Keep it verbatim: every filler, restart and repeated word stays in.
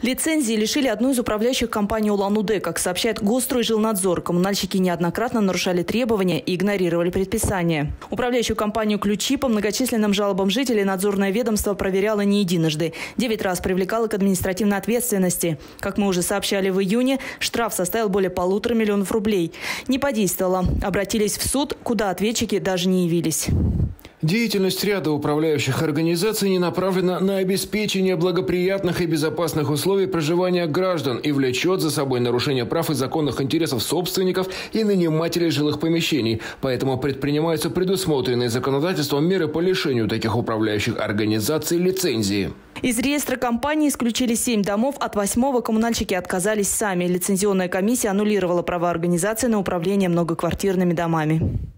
Лицензии лишили одну из управляющих компаний Улан-Удэ. Как сообщает Госстройжилнадзор, коммунальщики неоднократно нарушали требования и игнорировали предписания. Управляющую компанию «Ключи» по многочисленным жалобам жителей надзорное ведомство проверяло не единожды. Девять раз привлекало к административной ответственности. Как мы уже сообщали в июне, штраф составил более полутора миллионов рублей. Не подействовало. Обратились в суд, куда ответчики даже не явились. Деятельность ряда управляющих организаций не направлена на обеспечение благоприятных и безопасных условий проживания граждан и влечет за собой нарушение прав и законных интересов собственников и нанимателей жилых помещений. Поэтому предпринимаются предусмотренные законодательством меры по лишению таких управляющих организаций лицензии. Из реестра компании исключили семь домов, от восьмого коммунальщики отказались сами. Лицензионная комиссия аннулировала права организации на управление многоквартирными домами.